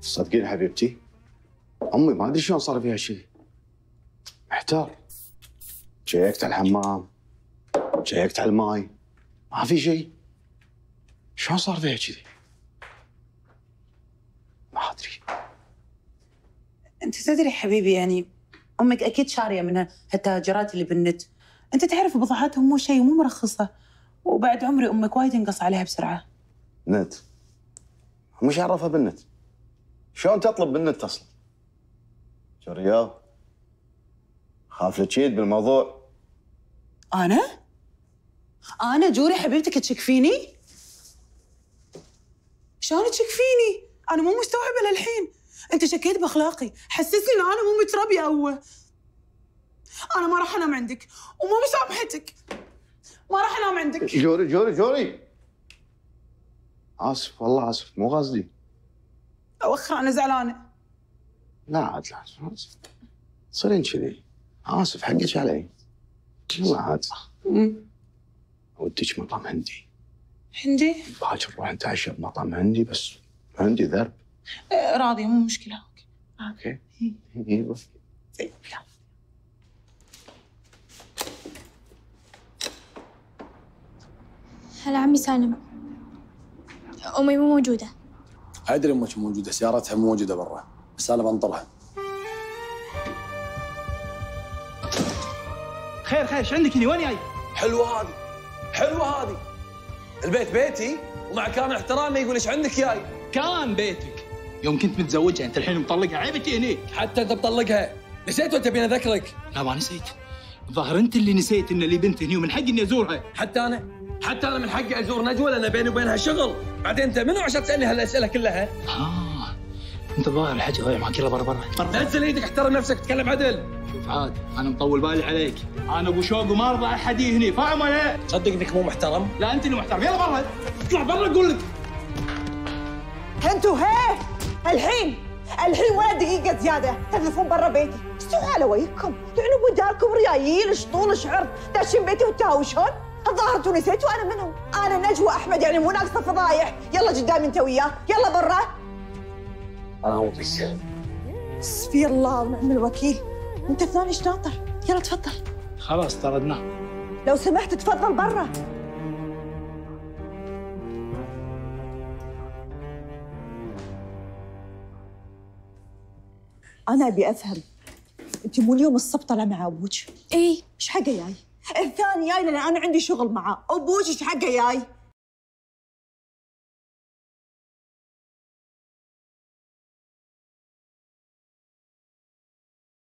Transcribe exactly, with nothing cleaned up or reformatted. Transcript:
تصدقين حبيبتي؟ امي ما ادري شلون صار فيها شيء. محتار. شيكت على الحمام، شيكت على الماي، ما في شيء. شلون صار فيها كذي؟ ما ادري. انت تدري حبيبي، يعني امك اكيد شاريه من هالتاجرات اللي بالنت. انت تعرف بضاعتهم مو شيء، مو مرخصه، وبعد عمري امك وايد انقص عليها بسرعه. نت؟ مش عرفها بالنت. شلون تطلب بالنت اصلا؟ شو رياض؟ خاف لتشيد بالموضوع. انا؟ انا جوري حبيبتك تشك فيني؟ شلون تشك فيني؟ انا مو مستوعبه للحين. انت شكيت باخلاقي، حسسني ان انا مو متربيه او انا ما راح انام عندك ومو مسامحتك. ما راح انام عندك. جوري جوري جوري، اسف والله اسف، مو قصدي. اوخر انا زعلانه. لا عاد لا اسف، تصيرين كذي. اسف حقك علي. والله عاد. وديك مطعم هندي. هندي؟ باكر نروح نتعشى بمطعم هندي، بس هندي ذرب. آه راضيه، مو مشكله. اوكي اوكي. ايوه زين. هلا عمي سالم. امي مو موجوده. ادري امك موجوده، سيارتها مو موجوده برا، بس انا بنطرها. خير خير، ايش عندك هنا؟ وين جاي؟ حلوه هذه، حلوه هذه. البيت بيتي ومع كامل احترامي يقول ايش عندك جاي؟ كان بيتك يوم كنت متزوجها، انت الحين مطلقها، عيبك هنيك. حتى انت مطلقها، نسيت ولا تبيني اذكرك؟ لا ما نسيت، الظاهر انت اللي نسيت ان لي بنت هني ومن حقي اني ازورها. حتى انا حتى انا من حقي ازور نجوى لان بيني وبينها شغل. بعدين انت منو عشان تسالني هالاسئله كلها؟ اه انت الظاهر الحكي ضايع معك. يلا برا برا برا. انزل ايدك، احترم نفسك، تكلم عدل. شوف عاد انا مطول بالي عليك، انا ابو شوق وما ارضى احد هني، فاهم ولا؟ تصدق انك مو محترم؟ لا انت اللي محترم. يلا برا، اطلع برا اقول لك. انتوا هي الحين الحين ولا دقيقة زيادة تقذفون برا بيتي. استووا على وجهكم، تعنبوا داركم ريايل شطول شعر داشين بيتي وتهاوشون. الظاهر انتوا نسيتوا انا منهم. انا نجوى احمد، يعني مو ناقصة فضايح. يلا قدامي انت وياه، يلا برا. انا ودك. حسبي الله ونعم الوكيل. انت ثاني ايش ناطر؟ يلا تفضل. خلاص طردناه. لو سمحت تفضل برا. أنا أبي أفهم، أنت مو اليوم الصبح طالعة مع أبوك؟ ايه. إيش حقه جاي؟ الثاني جاي لأن أنا عندي شغل معاه، أبوك إيش حقه جاي؟